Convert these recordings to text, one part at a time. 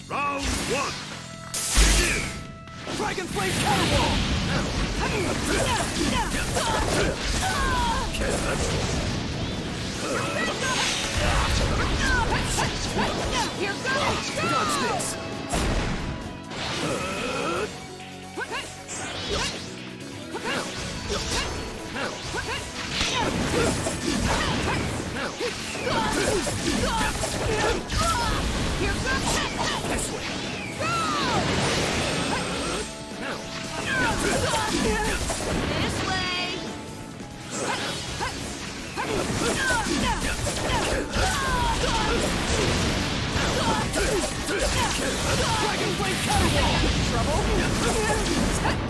Round one. Begin. Dragon Flame Counterwall! Here goes! Dodge this! Here goes! This way! This way! Dragon Blade Counterwall! Trouble?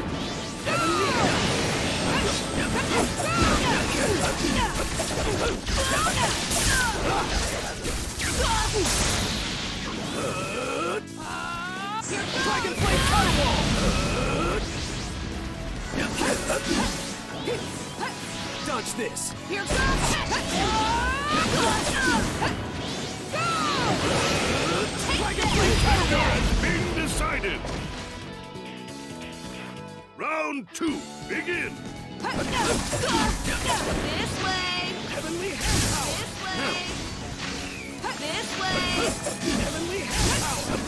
Dragon Blade Counterwall! Dodge this! Here goes! Dragon Blade Counterwall! Has been decided. Round two. Begin. This way! Heavenly Hand Power! This way! Heavenly Hand Power!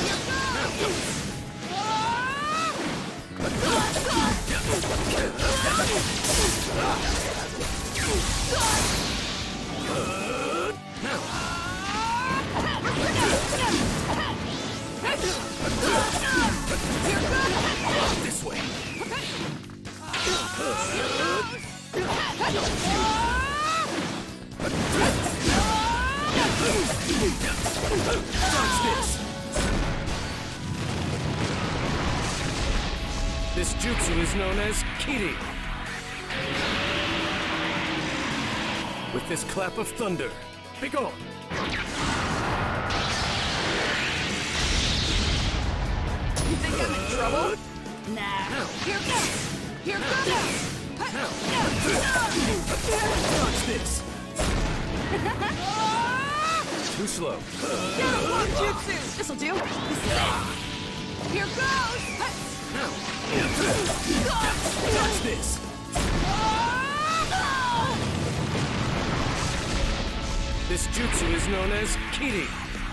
This way! Dodge this! This jutsu is known as Kiri. With this clap of thunder, begone! You think I'm in trouble? Nah. Here goes! Here goes! Dodge this! Too slow. One jutsu! This'll do. Here goes! Dodge this! This jutsu is known as Kiri.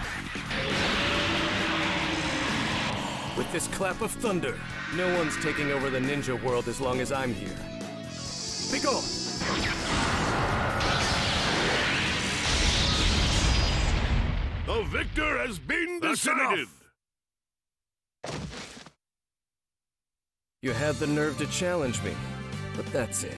With this clap of thunder, no one's taking over the ninja world as long as I'm here. Begone! The victor has been decided. You had the nerve to challenge me, but that's it.